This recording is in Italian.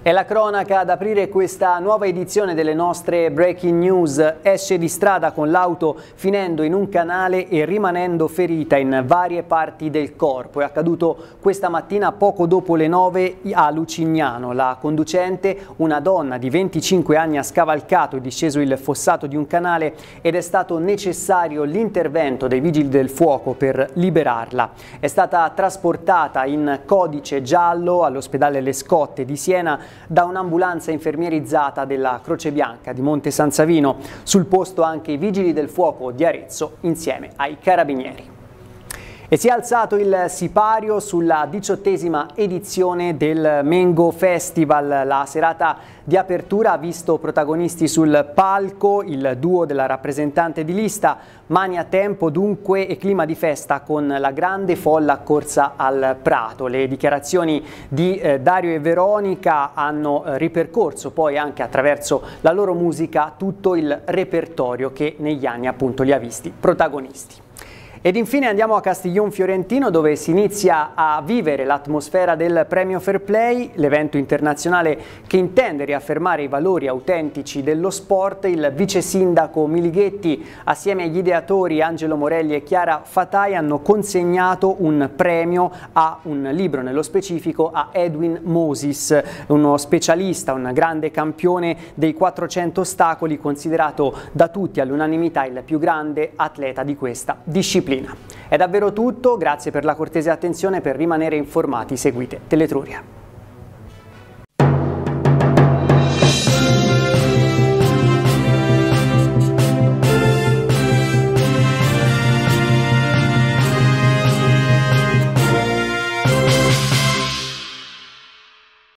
È la cronaca ad aprire questa nuova edizione delle nostre Breaking News. Esce di strada con l'auto finendo in un canale e rimanendo ferita in varie parti del corpo. È accaduto questa mattina poco dopo le 9 a Lucignano. La conducente, una donna di 25 anni, ha scavalcato e disceso il fossato di un canale ed è stato necessario l'intervento dei vigili del fuoco per liberarla. È stata trasportata in codice giallo all'ospedale Le Scotte di Siena da un'ambulanza infermierizzata della Croce Bianca di Monte San Savino. Sul posto anche i vigili del fuoco di Arezzo insieme ai carabinieri. E si è alzato il sipario sulla 18ª edizione del Mengo Festival. La serata di apertura ha visto protagonisti sul palco il duo della rappresentante di lista, Mani a tempo dunque e clima di festa con la grande folla accorsa al Prato. Le dichiarazioni di Dario e Veronica hanno ripercorso poi anche attraverso la loro musica tutto il repertorio che negli anni appunto li ha visti protagonisti. Ed infine andiamo a Castiglion Fiorentino, dove si inizia a vivere l'atmosfera del Premio Fair Play, l'evento internazionale che intende riaffermare i valori autentici dello sport. Il vice sindaco Milighetti assieme agli ideatori Angelo Morelli e Chiara Fatai hanno consegnato un premio a un libro, nello specifico a Edwin Moses, uno specialista, un grande campione dei 400 ostacoli, considerato da tutti all'unanimità il più grande atleta di questa disciplina. È davvero tutto, grazie per la cortese attenzione. Per rimanere informati seguite Teletruria.